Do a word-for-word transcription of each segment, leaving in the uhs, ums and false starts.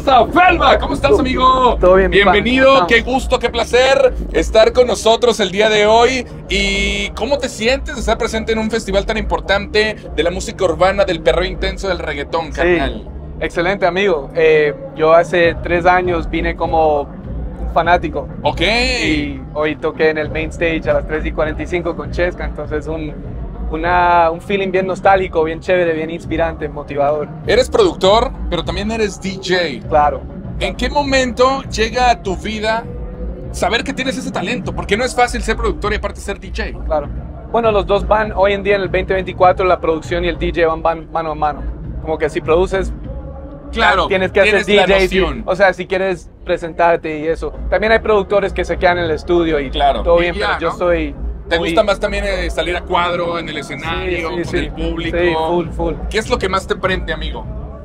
a Felva. ¿Cómo estás, amigo? Todo bien, bienvenido, qué gusto, qué placer estar con nosotros el día de hoy. ¿Y cómo te sientes de estar presente en un festival tan importante de la música urbana, del perreo intenso, del reggaetón, carnal? Sí, excelente, amigo. Eh, yo hace tres años vine como fanático. Ok. Y hoy toqué en el main stage a las tres y cuarenta y cinco con Chesca, entonces un, una, un feeling bien nostálgico, bien chévere, bien inspirante, motivador. Eres productor, pero también eres D J. Claro. ¿En qué momento llega a tu vida saber que tienes ese talento? Porque no es fácil ser productor y aparte ser D J. Claro. Bueno, los dos van, hoy en día en el veinte veinticuatro, la producción y el D J van, van mano a mano. Como que si produces, claro, tienes que hacer tienes D J. la noción. O sea, si quieres presentarte y eso. También hay productores que se quedan en el estudio y claro, todo y bien, ya, pero yo ¿no? soy... ¿Te muy... gusta más también eh, salir a cuadro en el escenario, sí, sí, con sí. el público? Sí, full, full. ¿Qué es lo que más te prende, amigo?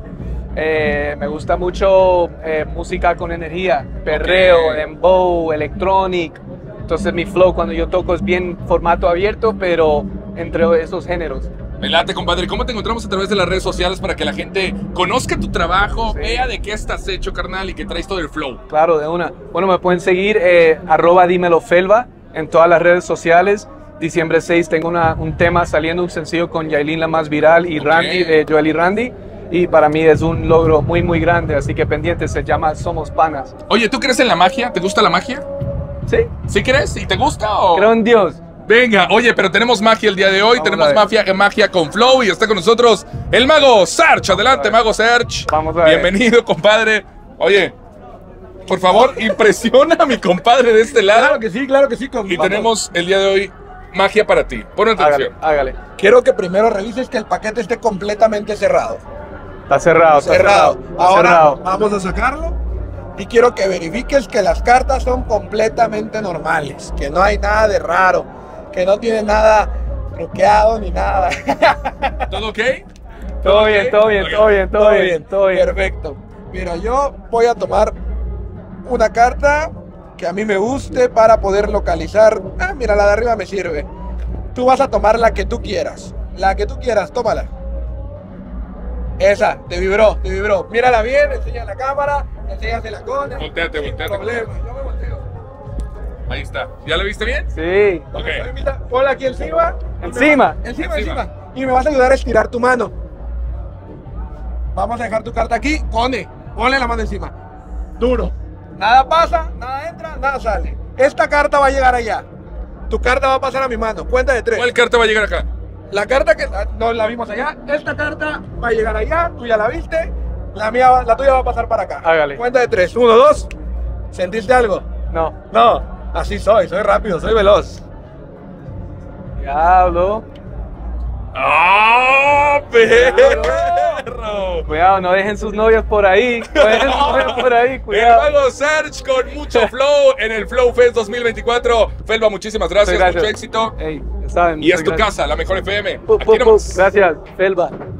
Eh, me gusta mucho eh, música con energía, perreo, Okay. dembow, electronic. Entonces mi flow cuando yo toco es bien formato abierto, pero entre esos géneros. Me late, compadre. ¿Cómo te encontramos a través de las redes sociales para que la gente conozca tu trabajo, Sí. vea de qué estás hecho, carnal, y que traes todo el flow? Claro, de una. Bueno, me pueden seguir eh, arroba dímelo Felva en todas las redes sociales. Diciembre seis tengo una, un tema saliendo, un sencillo con Yailin, la más viral, y Ok. Randy, de Joel y Randy. Y para mí es un logro muy, muy grande, así que pendiente, se llama Somos Panas. Oye, ¿tú crees en la magia? ¿Te gusta la magia? ¿Sí? ¿Sí crees? ¿Y te gusta o...? Creo en Dios. Venga, oye, pero tenemos magia el día de hoy, Vamos tenemos a ver. magia, magia con flow y está con nosotros el mago Serge. Adelante, mago Serge. Vamos a ver. Bienvenido, compadre. Oye, por favor, impresiona a mi compadre de este lado. Claro que sí, claro que sí. Con, Y vamos. tenemos el día de hoy magia para ti. Pon Hágale, atención. hágale. Quiero que primero revises que el paquete esté completamente cerrado. Está cerrado, está Cerrado. cerrado. Está Ahora cerrado. vamos a sacarlo y quiero que verifiques que las cartas son completamente normales, que no hay nada de raro, que no tiene nada truqueado ni nada. ¿Todo ok? Todo bien, todo bien, todo bien, todo bien, todo bien. Perfecto. Mira, yo voy a tomar una carta que a mí me guste para poder localizar. Ah, mira, la de arriba me sirve. Tú vas a tomar la que tú quieras. La que tú quieras, tómala. Esa, te vibró, te vibró. Mírala bien, enseña la cámara, enséñasela con él. Volteate, Sin volteate. problema, yo me volteo. Ahí está. ¿Ya la viste bien? Sí. Ok. Mira, ponla aquí encima. Encima. Encima, Encima. encima. Y me vas a ayudar a estirar tu mano. Vamos a dejar tu carta aquí. Pone, ponle la mano encima. Duro. Nada pasa, nada entra, nada sale. Esta carta va a llegar allá. Tu carta va a pasar a mi mano. Cuenta de tres. ¿Cuál carta va a llegar acá? La carta que no la vimos allá, esta carta va a llegar allá. Tú ya la viste. La mía, va- la tuya va a pasar para acá. Hágale. Cuenta de tres. Uno, dos. ¿Sentiste algo? No. No. Así soy. Soy rápido. Soy veloz. Diablo. ¡Ah, perro! Cuidado, no dejen sus novias por ahí. No dejen sus novias por ahí, El cuidado. mago Serge con mucho flow en el Flow Fest dos mil veinticuatro. Felva, muchísimas gracias, Muchas gracias. mucho éxito. Ey, ya saben. Y es muchas tu gracias. casa, la mejor F M. Pu, Aquí pu, pu. nomás. Gracias, Felva.